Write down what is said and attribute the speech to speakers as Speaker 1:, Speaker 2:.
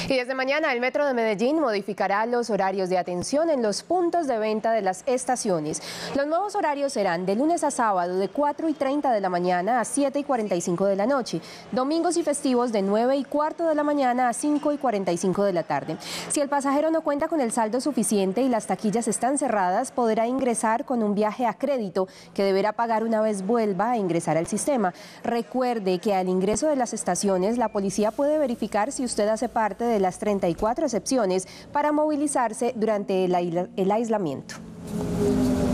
Speaker 1: Y desde mañana el Metro de Medellín modificará los horarios de atención en los puntos de venta de las estaciones. Los nuevos horarios serán de lunes a sábado de 4:30 de la mañana a 7:45 de la noche, domingos y festivos de 9:15 de la mañana a 5:45 de la tarde. Si el pasajero no cuenta con el saldo suficiente y las taquillas están cerradas, podrá ingresar con un viaje a crédito que deberá pagar una vez vuelva a ingresar al sistema. Recuerde que al ingreso de las estaciones, la policía puede verificar si usted hace parte de las 34 excepciones para movilizarse durante el aislamiento.